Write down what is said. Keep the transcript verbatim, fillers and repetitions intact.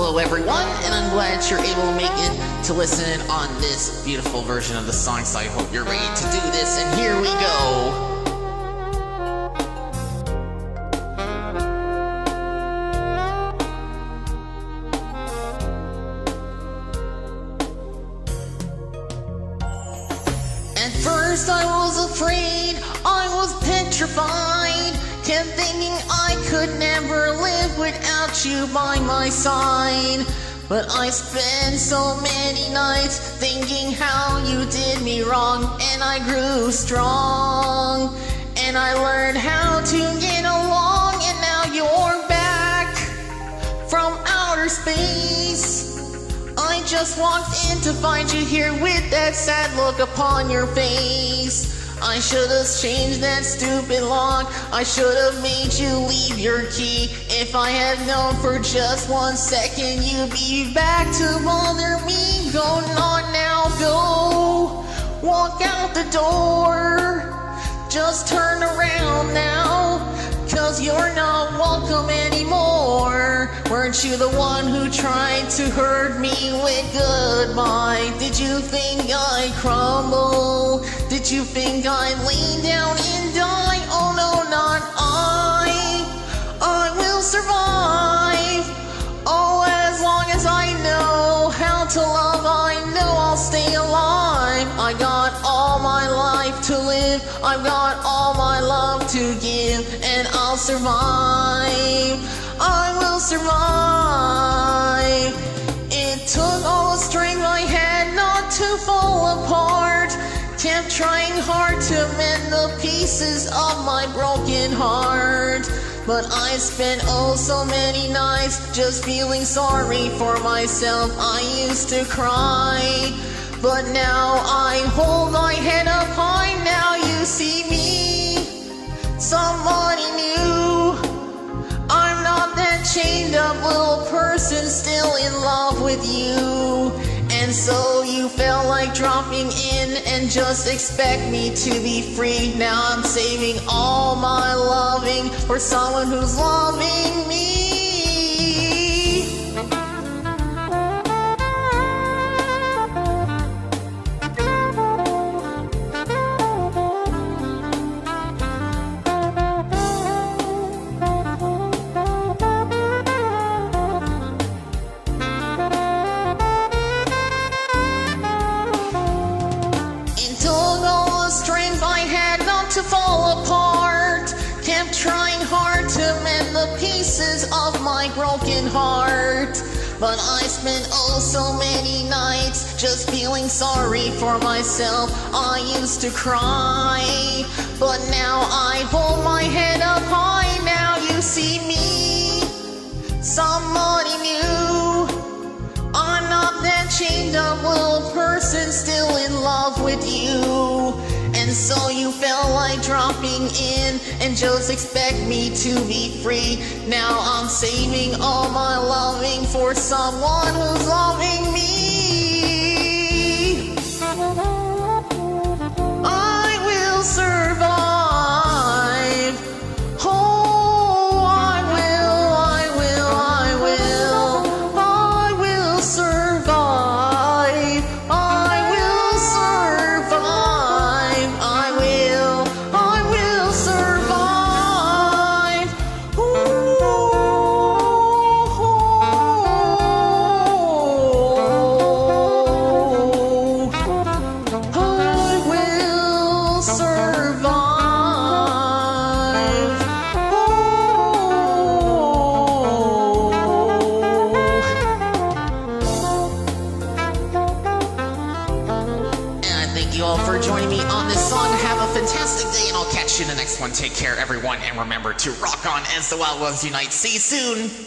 hello everyone, and I'm glad you're able to make it to listen on this beautiful version of the song, so I hope you're ready to do this, and here we go. At first I was afraid, I was petrified, kept thinking I could never live without you by my side. But I spent so many nights thinking how you did me wrong, and I grew strong, and I learned how to get along, and now you're back from outer space. I just walked in to find you here with that sad look upon your face. I should have changed that stupid lock, I should have made you leave your key. If I had known for just one second you'd be back to bother me. Go on now, go, walk out the door, just turn around now, cause you're not welcome anymore. Weren't you the one who tried to hurt me with goodbye? Did you think I'd crumble? Did you think I'd lay down and die? Oh no, not I. I will survive. Oh, as long as I know how to love, I know I'll stay alive. I got all my life to live, I've got all my love to give, and I'll survive. I will survive. It took all the strength I had not to fall apart. Kept trying hard to mend the pieces of my broken heart. But I spent oh so many nights just feeling sorry for myself. I used to cry, but now I hold my head up high. Now you see me, somebody new. I'm not that chained up little person still in love with you. And so you felt like dropping in and just expect me to be free. Now I'm saving all my loving for someone who's loving me. To fall apart, kept trying hard to mend the pieces of my broken heart. But I spent oh so many nights just feeling sorry for myself. I used to cry, but now I hold my head up high. Now you see me, somebody new. I'm not that chained up little person still in love with you. And so you felt like dropping in and just expect me to be free. Now I'm saving all my loving for someone who's loving me. I will survive. Oh, I will, I will, I will. I will survive. I will survive. Thank you all for joining me on this song. Have a fantastic day, and I'll catch you in the next one. Take care, everyone, and remember to rock on as the wild ones unite. See you soon.